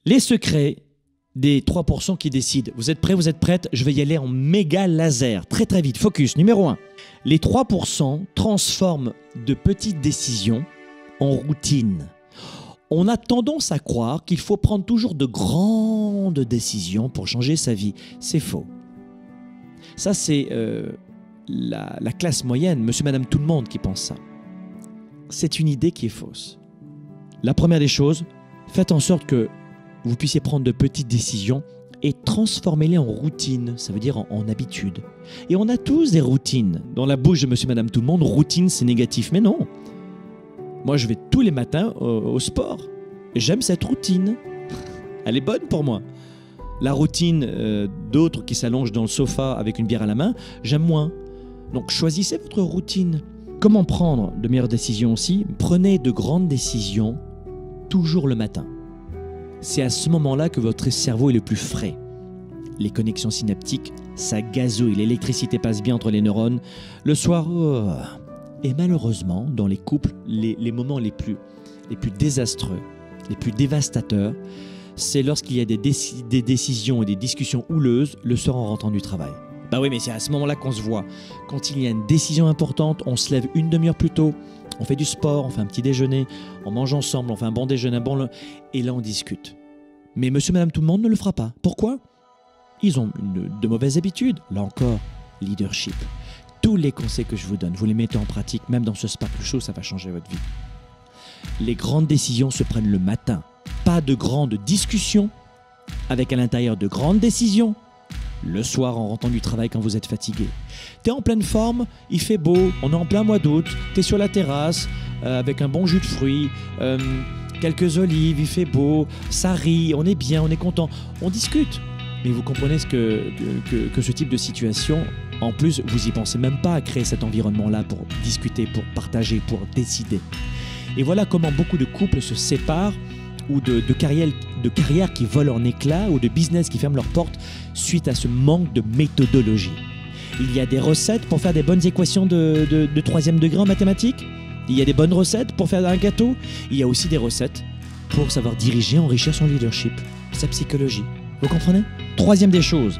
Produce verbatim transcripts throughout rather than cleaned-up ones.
Les secrets des trois pour cent qui décident. Vous êtes prêts, vous êtes prêtes? Je vais y aller en méga laser, très très vite. Focus, numéro un. Les trois pour cent transforment de petites décisions en routine. On a tendance à croire qu'il faut prendre toujours de grandes décisions pour changer sa vie. C'est faux. Ça, c'est euh, la, la classe moyenne, monsieur, madame, tout le monde qui pense ça. C'est une idée qui est fausse. La première des choses, faites en sorte que vous puissiez prendre de petites décisions et transformez-les en routine, ça veut dire en, en habitude. Et on a tous des routines. Dans la bouche de monsieur, madame, tout le monde, routine, c'est négatif. Mais non. Moi, je vais tous les matins au, au sport. J'aime cette routine. Elle est bonne pour moi. La routine euh, d'autres qui s'allongent dans le sofa avec une bière à la main, j'aime moins. Donc, choisissez votre routine. Comment prendre de meilleures décisions aussi? Prenez de grandes décisions toujours le matin. C'est à ce moment-là que votre cerveau est le plus frais. Les connexions synaptiques, ça gazouille, l'électricité passe bien entre les neurones. Le soir, oh. Et malheureusement, dans les couples, les, les moments les plus, les plus désastreux, les plus dévastateurs, c'est lorsqu'il y a des, déci- des décisions et des discussions houleuses le soir en rentrant du travail. Bah oui, mais c'est à ce moment-là qu'on se voit. Quand il y a une décision importante, on se lève une demi-heure plus tôt, on fait du sport, on fait un petit déjeuner, on mange ensemble, on fait un bon déjeuner, un bon... et là on discute. Mais monsieur, madame, tout le monde ne le fera pas. Pourquoi? Ils ont une, de mauvaises habitudes. Là encore, leadership. Tous les conseils que je vous donne, vous les mettez en pratique, même dans ce Sparkle Show, ça va changer votre vie. Les grandes décisions se prennent le matin. Pas de grandes discussions, avec à l'intérieur de grandes décisions, le soir en rentrant du travail quand vous êtes fatigué. T'es en pleine forme, il fait beau, on est en plein mois d'août, t'es sur la terrasse euh, avec un bon jus de fruits, euh, quelques olives, il fait beau, ça rit, on est bien, on est content, on discute. Mais vous comprenez ce que, que, que ce type de situation, en plus, vous y pensez même pas à créer cet environnement-là pour discuter, pour partager, pour décider. Et voilà comment beaucoup de couples se séparent ou de, de, carrières, de carrières qui volent en éclats ou de business qui ferment leurs portes suite à ce manque de méthodologie. Il y a des recettes pour faire des bonnes équations de, de, de troisième degré en mathématiques. Il y a des bonnes recettes pour faire un gâteau. Il y a aussi des recettes pour savoir diriger, enrichir son leadership, sa psychologie. Vous comprenez? Troisième des choses,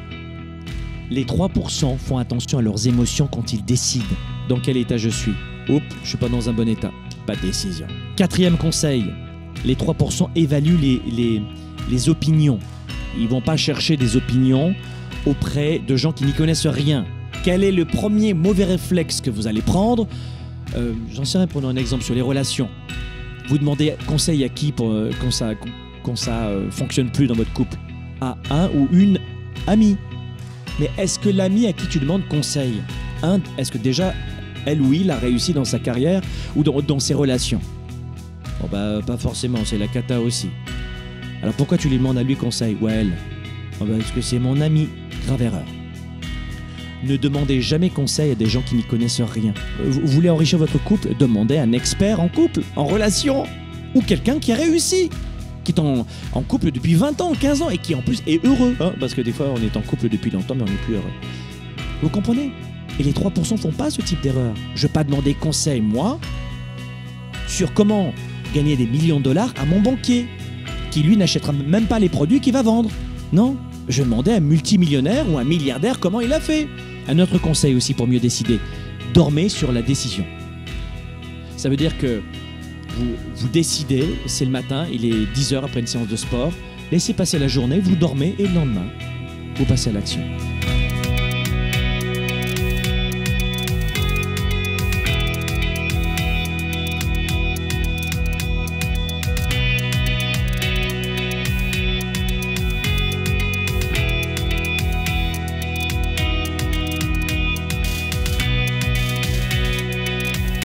les trois pour cent font attention à leurs émotions quand ils décident. Dans quel état je suis? Oups, je ne suis pas dans un bon état. Pas de décision. Quatrième conseil, les trois pour cent évaluent les, les, les opinions. Ils ne vont pas chercher des opinions auprès de gens qui n'y connaissent rien. Quel est le premier mauvais réflexe que vous allez prendre? euh, J'en sais rien, prenons un exemple sur les relations. Vous demandez conseil à qui pour, euh, quand ça ne euh, fonctionne plus dans votre couple? À un ou une amie. Mais est-ce que l'ami à qui tu demandes conseil, un, est-ce que déjà, elle ou il a réussi dans sa carrière ou dans, dans ses relations? Bon bah, pas forcément, c'est la cata aussi. Alors pourquoi tu lui demandes à lui conseil? Ou à elle? Oh bah, est-ce que c'est mon ami? Grave erreur. Ne demandez jamais conseil à des gens qui n'y connaissent rien. Vous voulez enrichir votre couple? Demandez à un expert en couple, en relation, ou quelqu'un qui a réussi, qui est en, en couple depuis vingt ans, quinze ans, et qui en plus est heureux. Hein, parce que des fois, on est en couple depuis longtemps, mais on n'est plus heureux. Vous comprenez? Et les trois pour cent ne font pas ce type d'erreur. Je ne vais pas demander conseil, moi, sur comment gagner des millions de dollars à mon banquier, qui lui n'achètera même pas les produits qu'il va vendre. Non, je demandais à un multimillionnaire ou un milliardaire comment il a fait. Un autre conseil aussi pour mieux décider, dormez sur la décision. Ça veut dire que vous, vous décidez, c'est le matin, il est dix heures après une séance de sport, laissez passer la journée, vous dormez et le lendemain, vous passez à l'action.